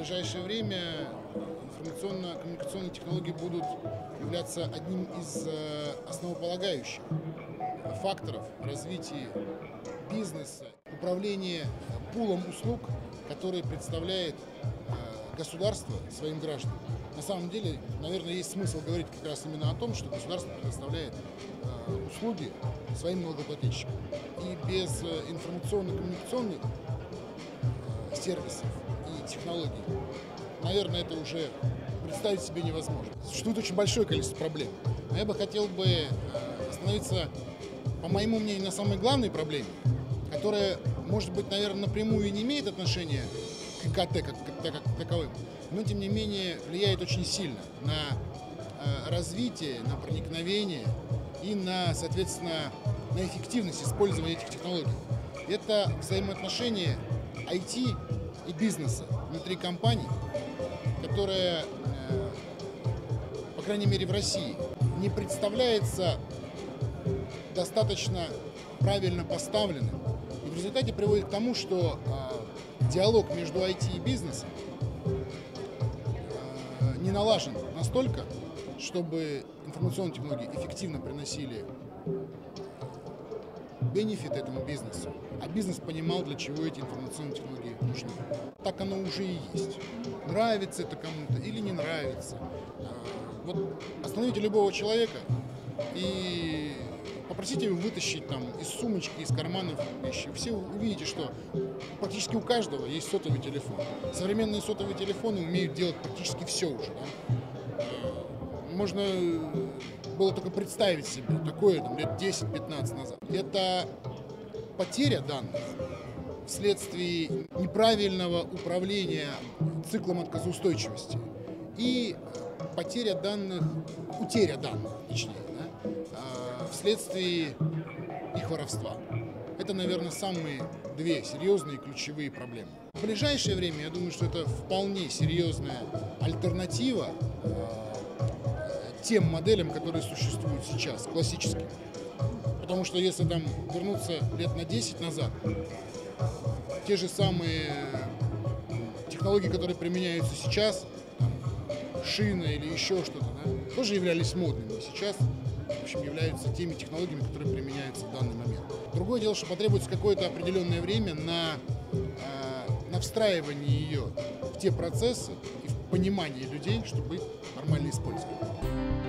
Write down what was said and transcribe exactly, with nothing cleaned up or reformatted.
ближайшее время информационно-коммуникационные технологии будут являться одним из основополагающих факторов развития бизнеса, управления пулом услуг, который представляет государство своим гражданам. На самом деле, наверное, есть смысл говорить как раз именно о том, что государство предоставляет услуги своим налогоплательщикам. И без информационно-коммуникационных сервисов и технологий, наверное, это уже представить себе невозможно. Существует очень большое количество проблем. Но я бы хотел бы остановиться, по моему мнению, на самой главной проблеме, которая, может быть, наверное, напрямую и не имеет отношения к ИКТ как, как, как таковым, но, тем не менее, влияет очень сильно на развитие, на проникновение и на, соответственно, на эффективность использования этих технологий. Это взаимоотношения ай ти и бизнеса внутри компаний, которая, по крайней мере в России, не представляется достаточно правильно поставленным. И в результате приводит к тому, что диалог между ай ти и бизнесом не налажен настолько, чтобы информационные технологии эффективно приносили бенефит этому бизнесу, а бизнес понимал, для чего эти информационные технологии нужны. Так оно уже и есть. Нравится это кому-то или не нравится. Вот остановите любого человека и попросите его вытащить там из сумочки, из карманов вещи. Все увидите, что практически у каждого есть сотовый телефон. Современные сотовые телефоны умеют делать практически все уже. Да? Можно было только представить себе такое там, лет десять-пятнадцать назад. Это потеря данных вследствие неправильного управления циклом отказоустойчивости и потеря данных, утеря данных, точнее, да, вследствие их воровства. Это, наверное, самые две серьезные ключевые проблемы. В ближайшее время, я думаю, что это вполне серьезная альтернатива тем моделям, которые существуют сейчас, классическим. Потому что если там вернуться лет на десять назад, те же самые технологии, которые применяются сейчас, там, шина или еще что-то, да, тоже являлись модными. Сейчас, в общем, являются теми технологиями, которые применяются в данный момент. Другое дело, что потребуется какое-то определенное время на, на встраивание ее в те процессы и в понимание людей, чтобы их нормально использовать.